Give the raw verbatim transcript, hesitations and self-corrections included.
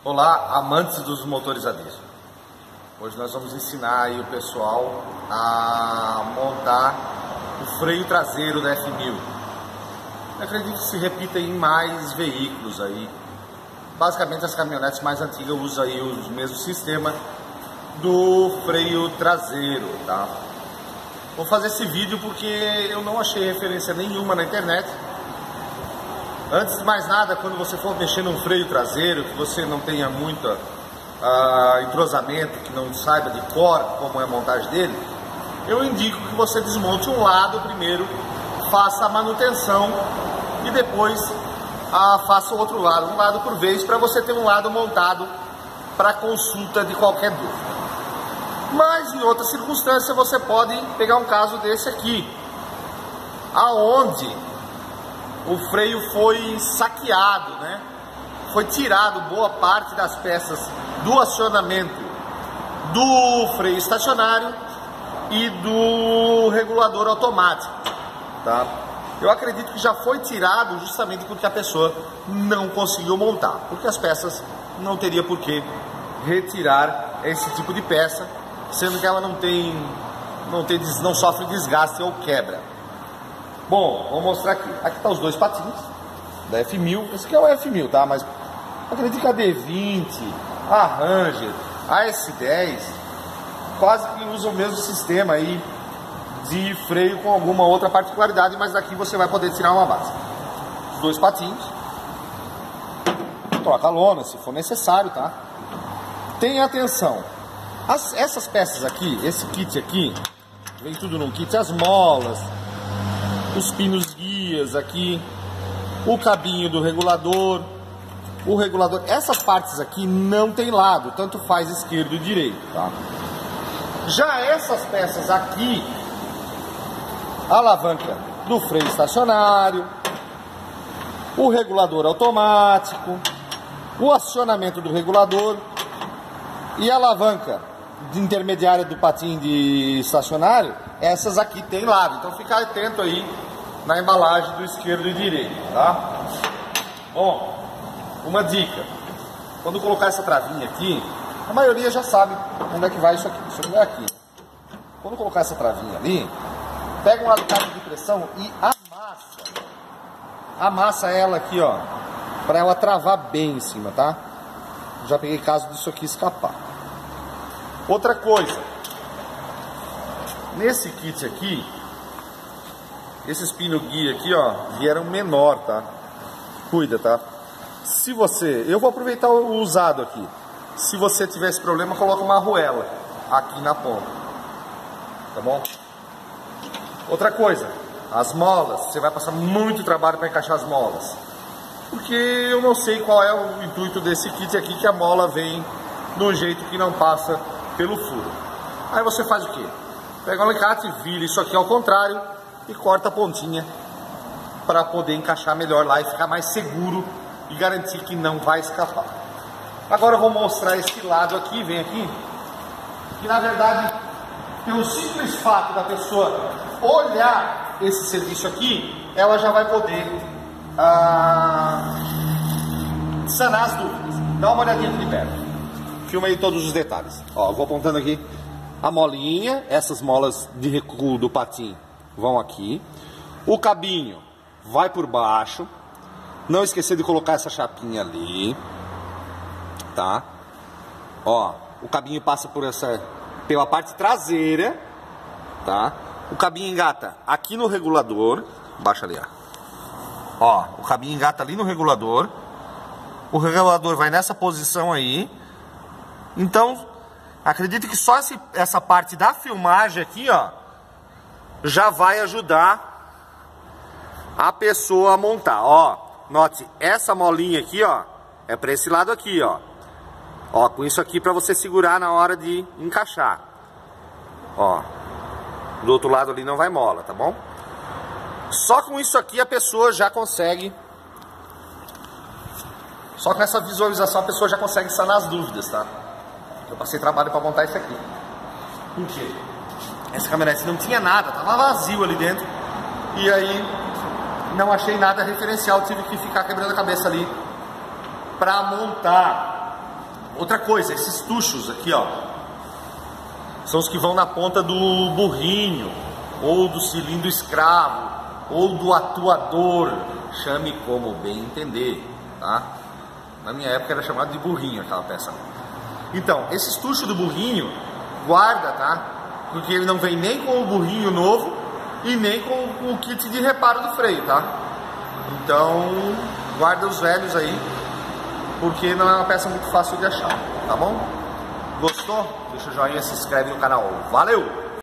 Olá, amantes dos motores a diesel. Hoje nós vamos ensinar aí o pessoal a montar o freio traseiro da F mil. Eu acredito que se repita em mais veículos aí. Basicamente as caminhonetes mais antigas usam aí o mesmo sistema do freio traseiro, tá? Vou fazer esse vídeo porque eu não achei referência nenhuma na internet. Antes de mais nada, quando você for mexer num freio traseiro, que você não tenha muito uh, entrosamento, que não saiba de cor como é a montagem dele, eu indico que você desmonte um lado primeiro, faça a manutenção e depois uh, faça o outro lado, um lado por vez, para você ter um lado montado para consulta de qualquer dúvida. Mas em outra circunstância você pode pegar um caso desse aqui, aonde o freio foi saqueado, né? Foi tirado boa parte das peças do acionamento do freio estacionário e do regulador automático, tá? Eu acredito que já foi tirado justamente porque a pessoa não conseguiu montar, porque as peças não teria por que retirar esse tipo de peça, sendo que ela não tem, não tem, não sofre desgaste ou quebra. Bom, vou mostrar aqui. Aqui tá os dois patins da F mil. Esse aqui é o F mil, tá? Mas acredito que a D vinte, a Ranger, a S dez quase que usam o mesmo sistema aí de freio com alguma outra particularidade, mas daqui você vai poder tirar uma base. Os dois patins. Troca a lona se for necessário, tá? Tenha atenção. As, essas peças aqui, esse kit aqui, vem tudo num kit, as molas, os pinos guias aqui, o cabinho do regulador, o regulador, essas partes aqui não tem lado, tanto faz esquerdo e direito, tá? Já essas peças aqui, a alavanca do freio estacionário, o regulador automático, o acionamento do regulador e a alavanca de intermediária do patim de estacionário, essas aqui tem lado, então fica atento aí na embalagem do esquerdo e direito, tá? Bom, uma dica, quando colocar essa travinha aqui, a maioria já sabe onde é que vai isso aqui, isso aqui vai aqui. Quando colocar essa travinha ali, pega um alicate de pressão e amassa, amassa ela aqui, ó, para ela travar bem em cima, tá? Já peguei caso disso aqui escapar. Outra coisa, nesse kit aqui, esses pino guia aqui, ó, vieram menor, tá? Cuida, tá? Se você, eu vou aproveitar o usado aqui. Se você tiver esse problema, coloca uma arruela aqui na ponta, tá bom? Outra coisa, as molas, você vai passar muito trabalho para encaixar as molas, porque eu não sei qual é o intuito desse kit aqui, que a mola vem de um jeito que não passa pelo furo. Aí você faz o que? Pega um alicate, vira isso aqui ao contrário e corta a pontinha para poder encaixar melhor lá e ficar mais seguro e garantir que não vai escapar. Agora eu vou mostrar esse lado aqui, vem aqui, que na verdade, pelo simples fato da pessoa olhar esse serviço aqui, ela já vai poder ah, sanar as dúvidas. Dá uma olhadinha aqui de perto. Filma aí todos os detalhes. Ó, eu vou apontando aqui a molinha, essas molas de recuo do patim vão aqui. O cabinho vai por baixo. Não esquecer de colocar essa chapinha ali, tá? Ó, o cabinho passa por essa, pela parte traseira, tá? O cabinho engata aqui no regulador, baixa ali, ó. Ó, o cabinho engata ali no regulador. O regulador vai nessa posição aí. Então, acredito que só esse, essa parte da filmagem aqui, ó, já vai ajudar a pessoa a montar. Ó, note, essa molinha aqui, ó, é para esse lado aqui, ó. Ó, com isso aqui para você segurar na hora de encaixar. Ó, do outro lado ali não vai mola, tá bom? Só com isso aqui a pessoa já consegue, só com essa visualização a pessoa já consegue sanar as dúvidas, tá? Eu passei trabalho para montar isso aqui. Por quê? Essa caminhonete não tinha nada, tava vazio ali dentro. E aí não achei nada referencial, tive que ficar quebrando a cabeça ali para montar Outra coisa, esses tuchos aqui, ó, são os que vão na ponta do burrinho, ou do cilindro escravo, ou do atuador, chame como bem entender, tá? Na minha época era chamado de burrinho aquela peça. Então, esses tuchos do burrinho, guarda, tá? Porque ele não vem nem com o burrinho novo e nem com o kit de reparo do freio, tá? Então, guarda os velhos aí, porque não é uma peça muito fácil de achar, tá bom? Gostou? Deixa o joinha, se inscreve no canal. Valeu!